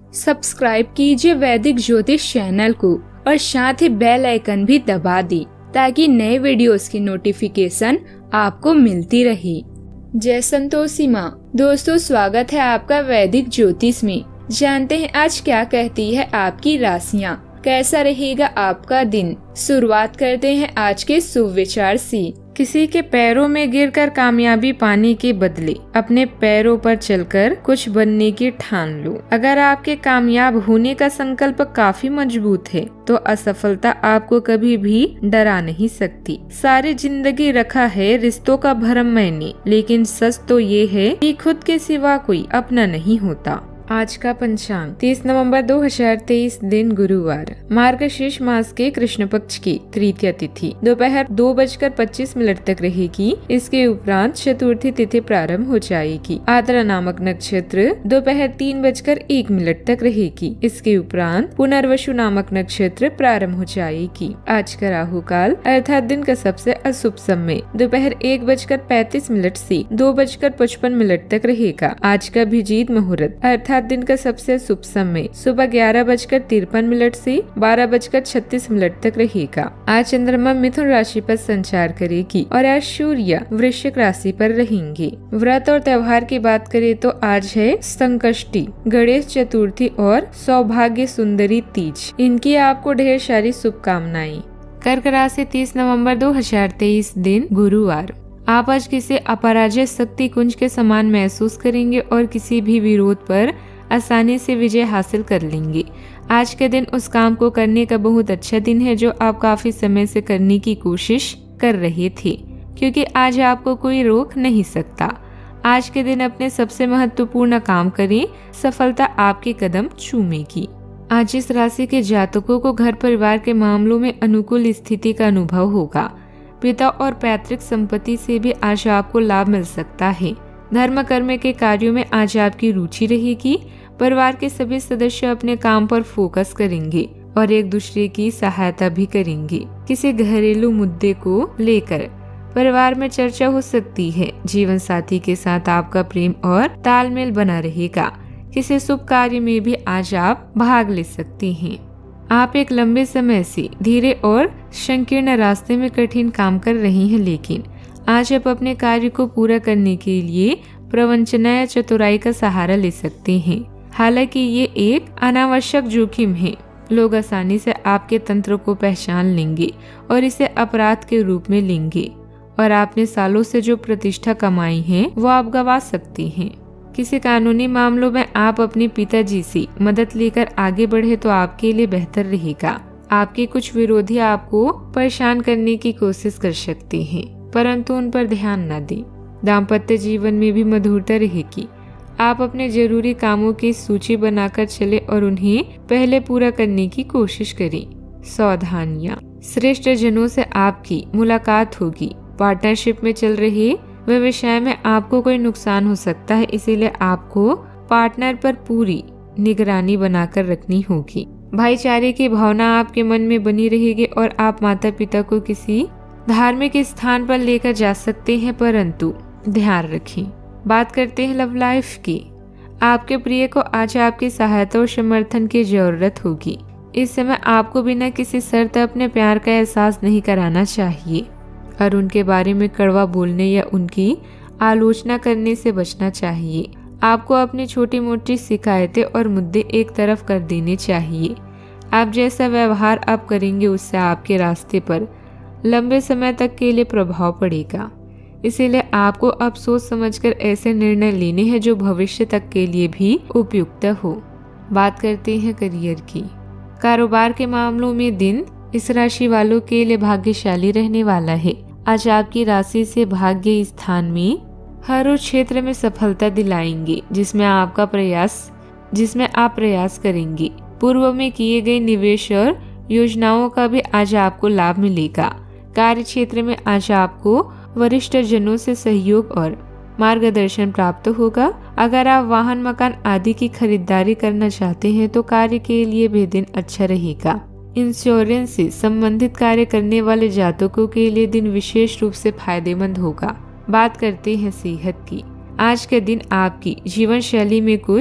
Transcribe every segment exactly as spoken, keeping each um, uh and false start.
Subscribe कीजिए वैदिक ज्योतिष चैनल को और साथ ही बेल आइकन भी दबा दी ताकि नए वीडियोस की नोटिफिकेशन आपको मिलती रहे। जय संतोषी माँ। दोस्तों, स्वागत है आपका वैदिक ज्योतिष में। जानते हैं आज क्या कहती है आपकी राशियाँ, कैसा रहेगा आपका दिन। शुरुआत करते हैं आज के शुभ विचार से। किसी के पैरों में गिरकर कामयाबी पाने के बदले अपने पैरों पर चलकर कुछ बनने की ठान लो। अगर आपके कामयाब होने का संकल्प काफी मजबूत है तो असफलता आपको कभी भी डरा नहीं सकती। सारी जिंदगी रखा है रिश्तों का भरम मैंने, लेकिन सच तो ये है कि खुद के सिवा कोई अपना नहीं होता। आज का पंचांग तीस नवंबर दो हजार तेईस, दिन गुरुवार, मार्गशीर्ष मास के कृष्ण पक्ष की तृतीया तिथि दोपहर दो बजकर पच्चीस मिनट तक रहेगी। इसके उपरांत चतुर्थी तिथि प्रारंभ हो जाएगी। आद्रा नामक नक्षत्र दोपहर तीन बजकर एक मिनट तक रहेगी। इसके उपरांत पुनर्वसु नामक नक्षत्र प्रारंभ हो जाएगी। आज का राहु काल अर्थात दिन का सबसे अशुभ समय दोपहर एक बजकर पैंतीस मिनट से दो बजकर पचपन मिनट तक रहेगा। आज का अभिजीत मुहूर्त अर्थात दिन का सबसे शुभ समय सुबह ग्यारह बजकर तिरपन मिनट से बारह बजकर छत्तीस मिनट तक रहेगा। आज चंद्रमा मिथुन राशि पर संचार करेगी और आज सूर्य वृश्चिक राशि पर रहेंगे। व्रत और त्योहार की बात करें तो आज है संकष्टी, गणेश चतुर्थी और सौभाग्य सुंदरी तीज। इनकी आपको ढेर सारी शुभकामनाएं। कर्क राशि तीस नवंबर दो हजार तेईस, दिन गुरुवार, आप आज किसी अपराजय शक्ति कुंज के समान महसूस करेंगे और किसी भी विरोध पर आसानी से विजय हासिल कर लेंगे। आज के दिन उस काम को करने का बहुत अच्छा दिन है जो आप काफी समय से करने की कोशिश कर रहे थे, क्योंकि आज आपको कोई रोक नहीं सकता। आज के दिन अपने सबसे महत्वपूर्ण काम करें, सफलता आपके कदम चूमेगी। आज इस राशि के जातकों को घर परिवार के मामलों में अनुकूल स्थिति का अनुभव होगा। पिता और पैतृक संपत्ति से भी आज आपको लाभ मिल सकता है। धर्म कर्म के कार्यों में आज आपकी रुचि रहेगी। परिवार के सभी सदस्य अपने काम पर फोकस करेंगे और एक दूसरे की सहायता भी करेंगे। किसी घरेलू मुद्दे को लेकर परिवार में चर्चा हो सकती है। जीवन साथी के साथ आपका प्रेम और तालमेल बना रहेगा। किसी शुभ कार्य में भी आज आप भाग ले सकती हैं। आप एक लंबे समय से धीरे और संकीर्ण रास्ते में कठिन काम कर रही हैं, लेकिन आज आप अपने कार्य को पूरा करने के लिए प्रवंचना या चतुराई का सहारा ले सकते हैं। हालांकि ये एक अनावश्यक जोखिम है। लोग आसानी से आपके तंत्र को पहचान लेंगे और इसे अपराध के रूप में लेंगे और आपने सालों से जो प्रतिष्ठा कमाई है वो आप गंवा सकती हैं। किसी कानूनी मामलों में आप अपने पिताजी से मदद लेकर आगे बढ़े तो आपके लिए बेहतर रहेगा। आपके कुछ विरोधी आपको परेशान करने की कोशिश कर सकते हैं, परंतु उन पर ध्यान न दें। दाम्पत्य जीवन में भी मधुरता रहेगी। आप अपने जरूरी कामों की सूची बनाकर चले और उन्हें पहले पूरा करने की कोशिश करें। सावधानियां, श्रेष्ठ जनों से आपकी मुलाकात होगी। पार्टनरशिप में चल रहे व्यवसाय में आपको कोई नुकसान हो सकता है, इसीलिए आपको पार्टनर पर पूरी निगरानी बनाकर रखनी होगी। भाईचारे की भावना आपके मन में बनी रहेगी और आप माता पिता को किसी धार्मिक स्थान पर लेकर जा सकते हैं, परंतु ध्यान रखें। बात करते हैं लव लाइफ की। आपके प्रिय को आज आपकी सहायता और समर्थन की जरूरत होगी। इस समय आपको बिना किसी शर्त अपने प्यार का एहसास नहीं कराना चाहिए और उनके बारे में कड़वा बोलने या उनकी आलोचना करने से बचना चाहिए। आपको अपनी छोटी मोटी शिकायतें और मुद्दे एक तरफ कर देने चाहिए। आप जैसा व्यवहार आप करेंगे उससे आपके रास्ते पर लंबे समय तक के लिए प्रभाव पड़ेगा। इसीलिए आपको अब सोच समझकर ऐसे निर्णय लेने हैं जो भविष्य तक के लिए भी उपयुक्त हो। बात करते हैं करियर की। कारोबार के मामलों में दिन इस राशि वालों के लिए भाग्यशाली रहने वाला है। आज आपकी राशि से भाग्य स्थान में हर उस क्षेत्र में सफलता दिलाएंगे जिसमें आपका प्रयास जिसमें आप प्रयास करेंगे। पूर्व में किए गए निवेश और योजनाओं का भी आज आपको लाभ मिलेगा। कार्य क्षेत्र में आज आपको वरिष्ठ जनों से सहयोग और मार्गदर्शन प्राप्त होगा। अगर आप वाहन मकान आदि की खरीदारी करना चाहते हैं तो कार्य के लिए भी दिन अच्छा रहेगा। इंश्योरेंस से संबंधित कार्य करने वाले जातकों के लिए दिन विशेष रूप से फायदेमंद होगा। बात करते हैं सेहत की। आज के दिन आपकी जीवन शैली में कुछ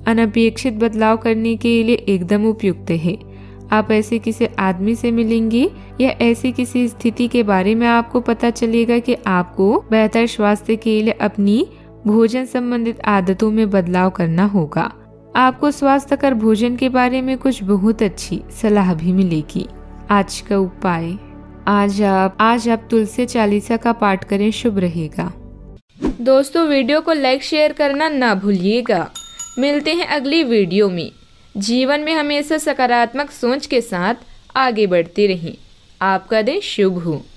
अनपेक्षित बदलाव करने के लिए एकदम उपयुक्त है। आप ऐसे किसी आदमी से मिलेंगे या ऐसी किसी स्थिति के बारे में आपको पता चलेगा कि आपको बेहतर स्वास्थ्य के लिए अपनी भोजन संबंधित आदतों में बदलाव करना होगा। आपको स्वास्थ्यकर भोजन के बारे में कुछ बहुत अच्छी सलाह भी मिलेगी। आज का उपाय, आज आप आज आप तुलसी चालीसा का पाठ करें, शुभ रहेगा। दोस्तों, वीडियो को लाइक शेयर करना ना भूलिएगा। मिलते हैं अगली वीडियो में। जीवन में हमेशा सकारात्मक सोच के साथ आगे बढ़ते रहें। आपका दिन शुभ हो।